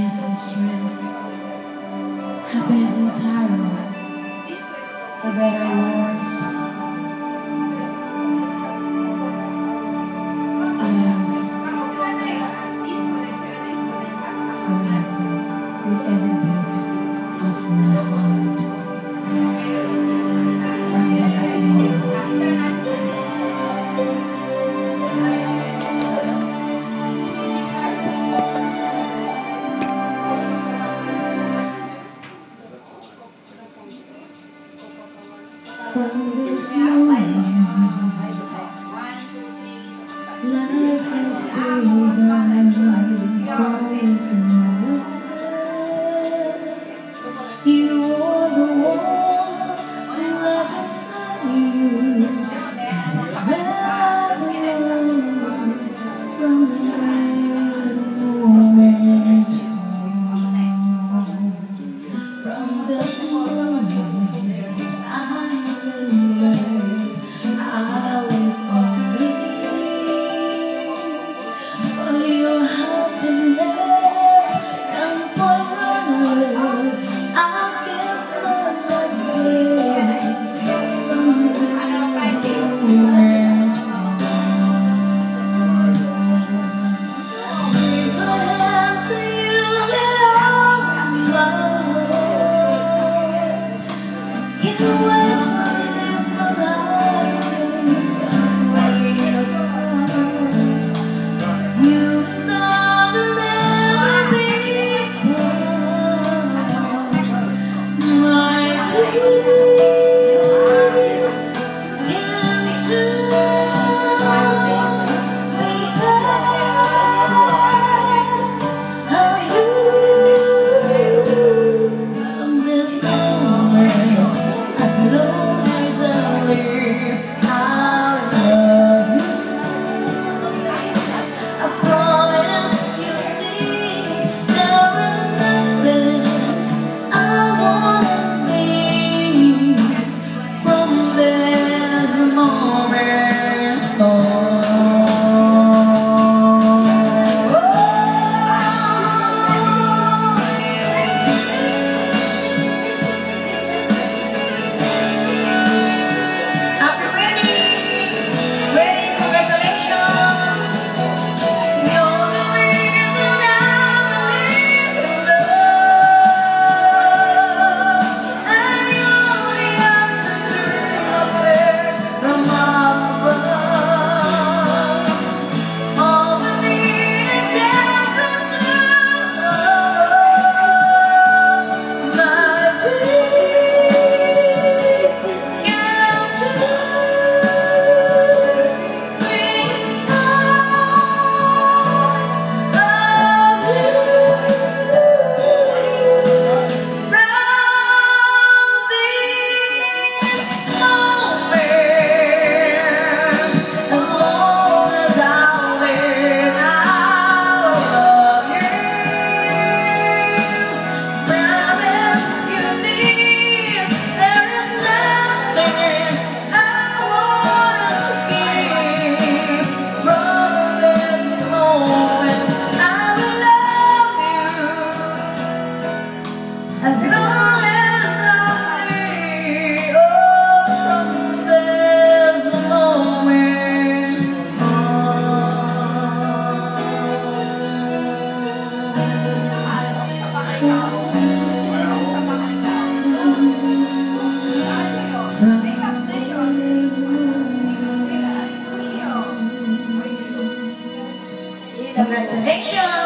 happiness and strength, happiness and sorrow, for better and worse, love forever with every beat of my heart. From this moment, from this moment, life has begun. From this moment, you are the one who left beside you. It's never alone. From this moment, from this moment, I realize I live only for your happiness and for your love. I'll give my last day from this moment. Give my hand to you with all my heart. Can't wait to live my life until we start. You know that never be apart. My dreams came true because of you. From this moment, as long as I live, I'll love you. I promise you this, there is nothing I wanna be. From this moment on. Are you ready? Ready? Congratulations! You're the reason I believe in love, and you're the answer to my prayers from above. All we need is just the two of us. My dreams come true because of you. From this moment, as long as I live, I'll love you. Promise you this, there is nothing I want to give. From this moment, I will love you as long as I live. Oh, from this moment on. Congratulations!